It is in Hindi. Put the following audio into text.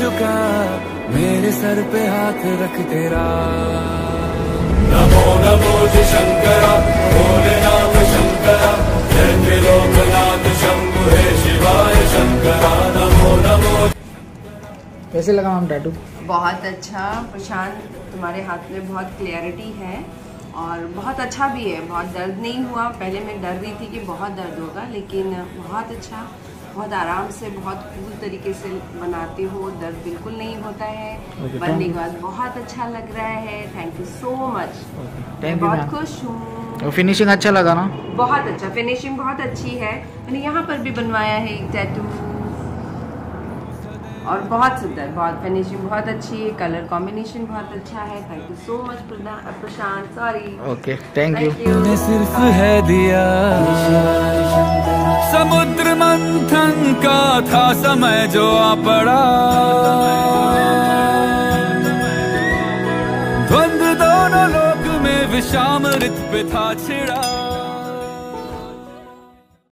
झुका, मेरे सर पे हाथ रख तेरा। नमो नमो जी शंकरा, भोलेनाथ शंकरा, जय त्रिलोकनाथ शंभु हे शिवाय शंकरा। नमो नमो। कैसे लगा मैम टैटू? बहुत अच्छा प्रशांत, तुम्हारे हाथ में बहुत क्लियरिटी है और बहुत अच्छा भी है। बहुत दर्द नहीं हुआ, पहले मैं डर रही थी कि बहुत दर्द होगा, लेकिन बहुत अच्छा, बहुत आराम से, बहुत कूल तरीके से बनाते हो, दर्द बिल्कुल नहीं होता है। बनने के बाद बहुत अच्छा लग रहा है। थैंक यू सो मच, मैं बहुत खुश हूँ। फिनिशिंग अच्छा लगा ना? बहुत अच्छा, फिनिशिंग बहुत अच्छी है। मैंने यहाँ पर भी बनवाया है एक टैटू और बहुत सुंदर, बहुत फिनिशिंग बहुत अच्छी है, कलर कॉम्बिनेशन बहुत अच्छा है। Thank you so much Prashant. Sorry. Okay, thank you. तूने सिर्फ है दिया, समुद्र मंथन का था समय जो आ पड़ा, द्वंद्व दोनों लोक में विषामृत पे था छिड़ा।